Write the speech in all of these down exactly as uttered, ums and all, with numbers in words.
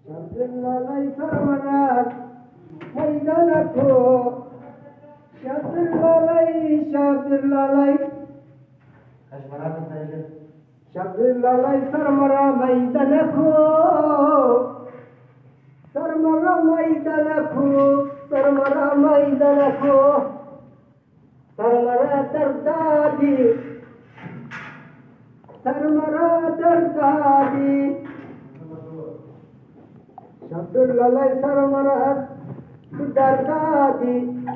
Abdullahi Sarmarat Maidanako Abdullahi Abdullahi Abdullahi Sarmara Maidanako Sarmara Maidanako Sarmara Maidanako Sarmara Dardadi Sarmara Dardadi Abdullahi Sarmara Dardadi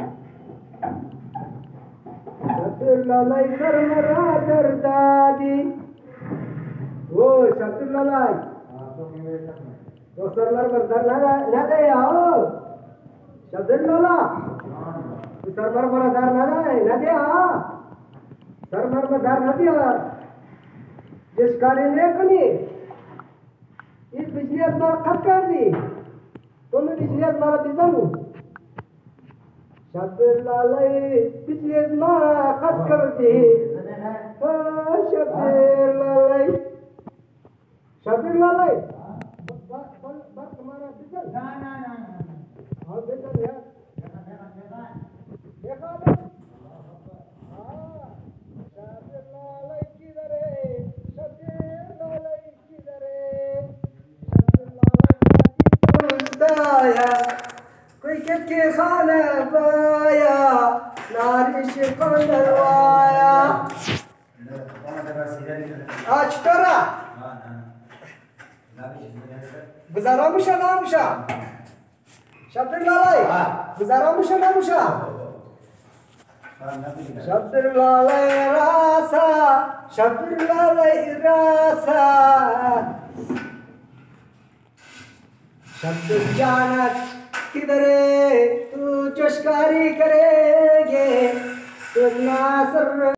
Abdullahi Sarmara Dardadi वो शब्दुल्लाह तो सरमर पर दर ना ना दे आओ शब्दुल्लाह सरमर पर दर ना दे ना दे आ सरमर पर दर ना दिया जिस कार्य ने कनी इस बिजलियत पर खत कर दी तुमने बिजलियत पर बिजन शब्दुल्लाह बिजलियत पर खत कर दी शब्दुल्लाह शब्दुल्लाह बस बस हमारा बिजल ना ना ना और बिजल यार देखा देखा देखा हां शब्दुल्लाह किधर है शब्दुल्लाह किधर है शब्दुल्लाह कोई के खाना पाया नारिश कंदरवाया आज तोरा गुजारा मुशा ना मुशा शब्दुल्लाह गुजारा मुशा ना मुशा शब्दुल्लाह रासा शब्दुल्लाह रासा शब्दुल जानत किधर तू चुशकारी करेगे तू नासर